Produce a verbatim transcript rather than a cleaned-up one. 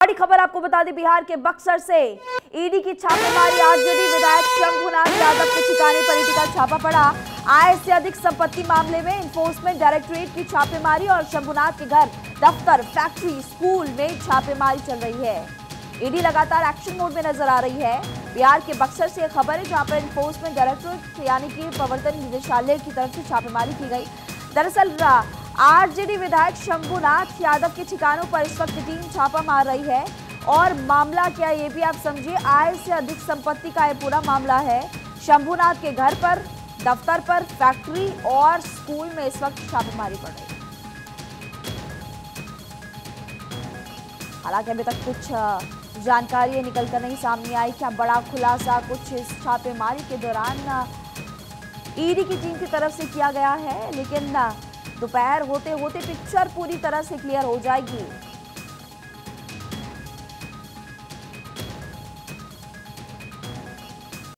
बड़ी खबर आपको बता दें, बिहार के बक्सर से ईडी की छापेमारी। आरजेडी विधायक शंभुनाथ यादव के ठिकाने पर ईडी का छापा पड़ा। आय से अधिक संपत्ति मामले में एनफोर्समेंट डायरेक्टरेट की छापेमारी और शंभुनाथ के घर, दफ्तर, फैक्ट्री, स्कूल में छापेमारी चल रही है। ईडी लगातार एक्शन मोड में नजर आ रही है। बिहार के बक्सर से खबर है, जहां पर एनफोर्समेंट डायरेक्टरेट यानी कि प्रवर्तन निदेशालय की तरफ से छापेमारी की गई। दरअसल आरजेडी विधायक शंभुनाथ यादव के ठिकानों पर इस वक्त टीम छापा मार रही है। और मामला क्या, ये भी आप समझिए, आय से अधिक संपत्ति का ये पूरा मामला है। शंभुनाथ के घर पर, दफ्तर पर, फैक्ट्री और स्कूल में इस वक्त छापेमारी पड़ रही है। हालांकि अभी तक कुछ जानकारी निकल कर नहीं सामने आई। क्या बड़ा खुलासा कुछ इस छापेमारी के दौरान ईडी की टीम की तरफ से किया गया है, लेकिन दोपहर होते होते पिक्चर पूरी तरह से क्लियर हो जाएगी।